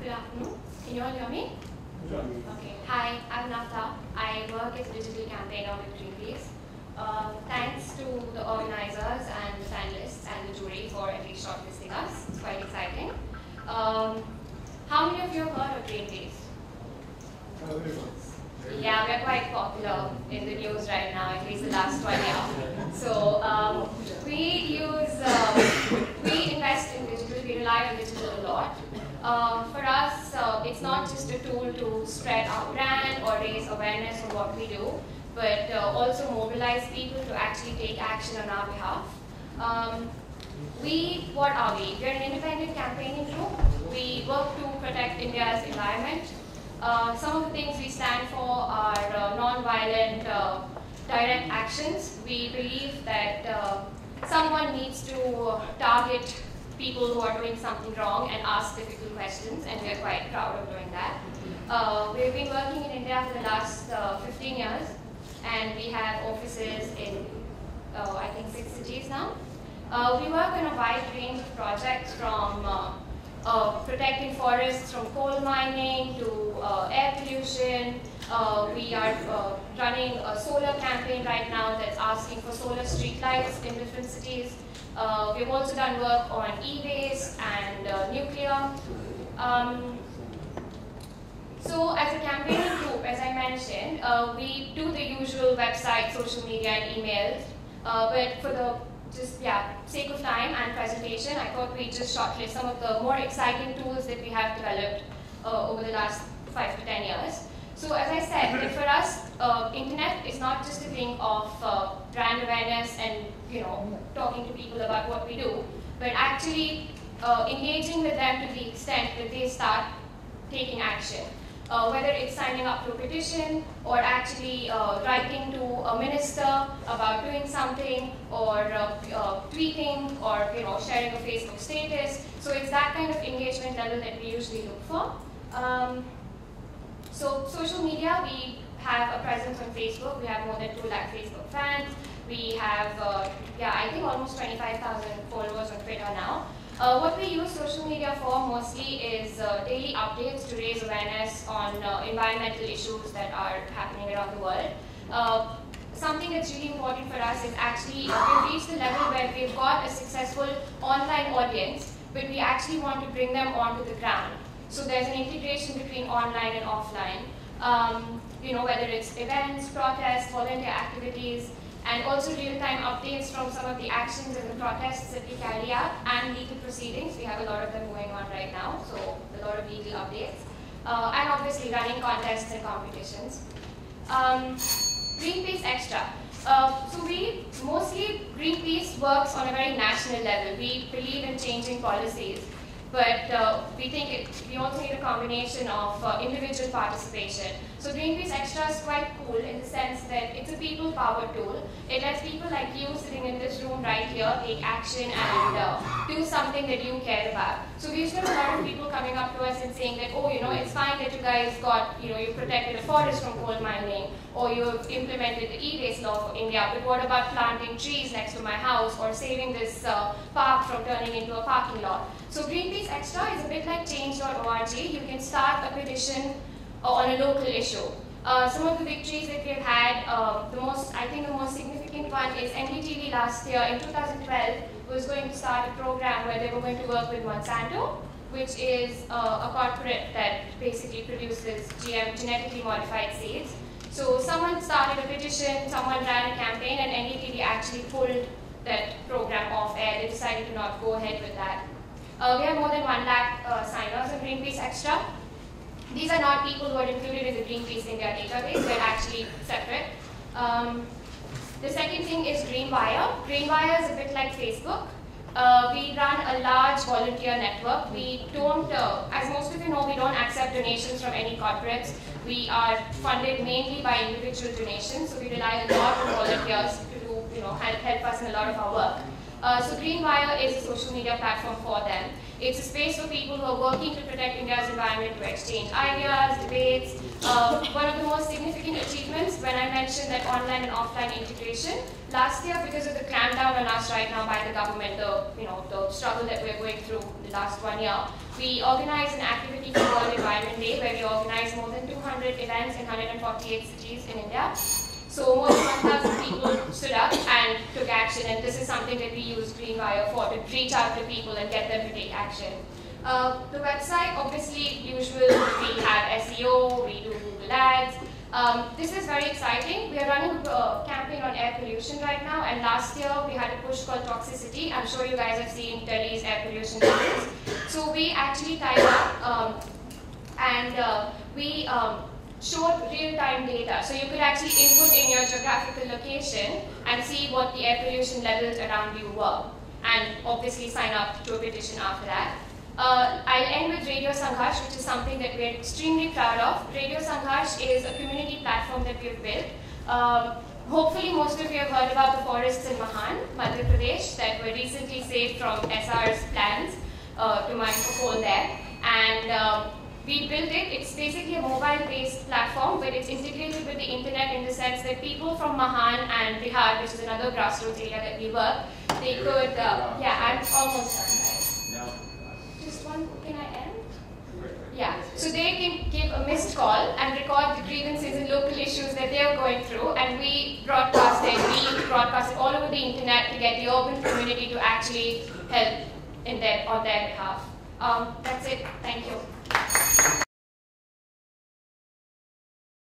Good afternoon. Can you all hear me? Sure. Okay. Hi, I'm Nafta. I work as a digital campaigner with Greenpeace. Thanks to the organizers and the panelists and the jury for at least shortlisting us. It's quite exciting. How many of you have heard of Greenpeace? Yeah, we're quite popular in the news right now, at least the last 1 year. So we invest in digital, we rely on digital a lot. For us, it's not just a tool to spread our brand or raise awareness on what we do, but also mobilize people to actually take action on our behalf. What are we? We're an independent campaigning group. We work to protect India's environment. Some of the things we stand for are non-violent, direct actions. We believe that someone needs to target people who are doing something wrong and ask difficult questions, and we're quite proud of doing that. We've been working in India for the last 15 years, and we have offices in, I think, 6 cities now. We work on a wide range of projects, from protecting forests from coal mining to air pollution. We are running a solar campaign right now that's asking for solar street lights in different cities. We've also done work on e-waste and nuclear. So as a campaigning group, as I mentioned, we do the usual website, social media, and emails. But for the sake of time and presentation, I thought we'd just shortlist some of the more exciting tools that we have developed over the last 5 to 10 years. So as I said, that for us, internet is not just a thing of brand awareness and talking to people about what we do, but actually engaging with them to the extent that they start taking action. Whether it's signing up to a petition or actually writing to a minister about doing something, or tweeting, or sharing a Facebook status. So it's that kind of engagement level that we usually look for. So social media, we have a presence on Facebook. We have more than 2 lakh Facebook fans. We have, I think almost 25,000 followers on Twitter now. What we use social media for mostly is daily updates to raise awareness on environmental issues that are happening around the world. Something that's really important for us is actually we've reached the level where we've got a successful online audience, but we actually want to bring them onto the ground. So there's an integration between online and offline. Whether it's events, protests, volunteer activities, and also real-time updates from some of the actions and the protests that we carry out, and legal proceedings. We have a lot of them going on right now, so a lot of legal updates. And obviously running contests and competitions. Greenpeace Extra. Greenpeace works on a very national level. We believe in changing policies, but we think we also need a combination of individual participation. So Greenpeace Extra is quite cool in the sense that it's a people-powered tool. It lets people like you sitting in this room right here take action and do something that you care about. So we've got a lot of people coming up to us and saying that, it's fine that you guys got, you protected a forest from coal mining, or you've implemented the e-waste law for India, but what about planting trees next to my house, or saving this park from turning into a parking lot? So Greenpeace Extra is a bit like change.org. You can start a petition on a local issue. Some of the victories that we've had, I think the most significant one is NDTV last year in 2012 was going to start a program where they were going to work with Monsanto, which is a corporate that basically produces genetically modified seeds. So someone started a petition, someone ran a campaign, and NDTV actually pulled that program off air. They decided to not go ahead with that. We have more than 1 lakh signers on Greenpeace Extra. These are not people who are included in the Greenpeace India database. They're actually separate. The second thing is Greenwire. Greenwire is a bit like Facebook. We run a large volunteer network. We don't, as most of you know, we don't accept donations from any corporates. We are funded mainly by individual donations, so we rely a lot on volunteers to do, help us in a lot of our work. So Greenwire is a social media platform for them. It's a space for people who are working to protect India's environment, to exchange ideas, debates. One of the most significant achievements, when I mentioned that online and offline integration, last year, because of the crackdown on us right now by the government, the struggle that we're going through the last 1 year, We organize an activity for World Environment Day, where we organize more than 200 events in 148 cities in India. So more than 1,000 people stood up and took action, and this is something that we use Greenwire for, to reach out to people and get them to take action. The website, obviously, usual, we have SEO, we do Google Ads. This is very exciting. We are running a campaign on air pollution right now, and last year we had a push called Toxicity. I'm sure you guys have seen Delhi's air pollution levels. So we actually tied up and we showed real-time data. So you could actually input in your geographical location and see what the air pollution levels around you were, and obviously sign up to a petition after that. I'll end with Radio Sangharsh, which is something that we're extremely proud of. Radio Sangharsh is a community platform that we've built. Hopefully most of you have heard about the forests in Mahan, Madhya Pradesh, that were recently saved from SR's plans to mine for coal there. And we built it. It's basically a mobile-based platform, but it's integrated with the internet in the sense that people from Mahan and Bihar, which is another grassroots area that we work, they could, yeah, I'm almost done, guys. No. Just one, can I end? Yeah, so they can give a missed call and record the grievances and local issues that they are going through, and we broadcast it all over the internet to get the urban community to actually help on their behalf. That's it. Thank you.